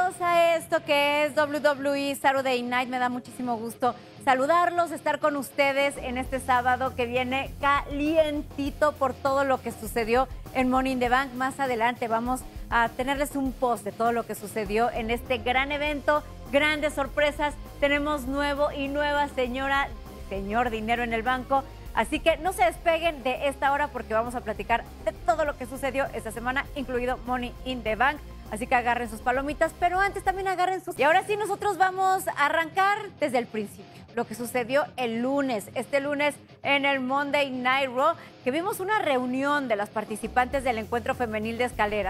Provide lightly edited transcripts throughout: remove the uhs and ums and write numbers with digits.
bienvenidos a esto que es WWE Saturday Night. Me da muchísimo gusto saludarlos, estar con ustedes en este sábado que viene calientito por todo lo que sucedió en Money in the Bank. Más adelante vamos a tenerles un post de todo lo que sucedió en este gran evento, grandes sorpresas. Tenemos nuevo y nueva señor dinero en el banco. Así que no se despeguen de esta hora porque vamos a platicar de todo lo que sucedió esta semana, incluido Money in the Bank. Así que agarren sus palomitas, pero antes también agarren sus... Y ahora sí, nosotros vamos a arrancar desde el principio. Lo que sucedió el lunes, este lunes en el Monday Night Raw, que vimos una reunión de las participantes del encuentro femenil de escaleras.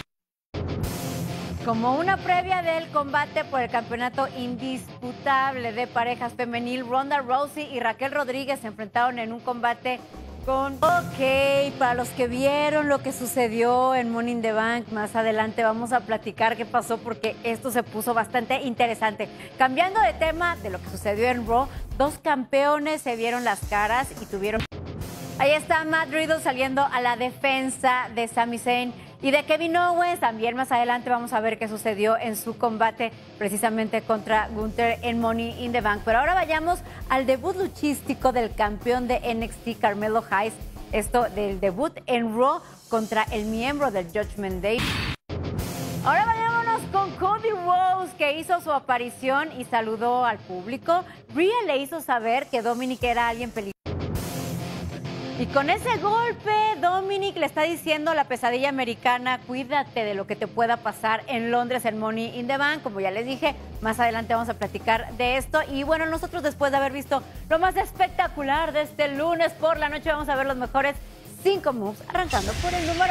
Como una previa del combate por el campeonato indisputable de parejas femenil, Ronda Rousey y Raquel Rodríguez se enfrentaron en un combate con... Ok, para los que vieron lo que sucedió en Money in the Bank, más adelante vamos a platicar qué pasó porque esto se puso bastante interesante. Cambiando de tema de lo que sucedió en Raw, dos campeones se vieron las caras y tuvieron... Ahí está Matt Riddle saliendo a la defensa de Sami Zayn y de Kevin Owens. También más adelante vamos a ver qué sucedió en su combate precisamente contra Gunther en Money in the Bank. Pero ahora vayamos al debut luchístico del campeón de NXT, Carmelo Hayes. Esto del debut en Raw contra el miembro del Judgment Day. Ahora vayámonos con Cody Rhodes, que hizo su aparición y saludó al público. Rhea le hizo saber que Dominic era alguien peligroso. Y con ese golpe, Dominic le está diciendo a la pesadilla americana, cuídate de lo que te pueda pasar en Londres en Money in the Bank. Como ya les dije, más adelante vamos a platicar de esto. Y bueno, nosotros después de haber visto lo más espectacular de este lunes por la noche, vamos a ver los mejores 5 moves, arrancando por el número...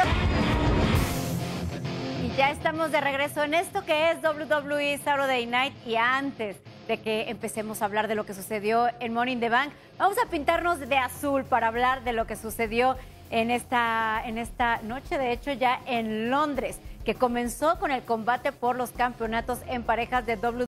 Y ya estamos de regreso en esto que es WWE Saturday Night. Y antes de que empecemos a hablar de lo que sucedió en Money in the Bank, vamos a pintarnos de azul para hablar de lo que sucedió en esta noche, de hecho ya en Londres, que comenzó con el combate por los campeonatos en parejas de WWE.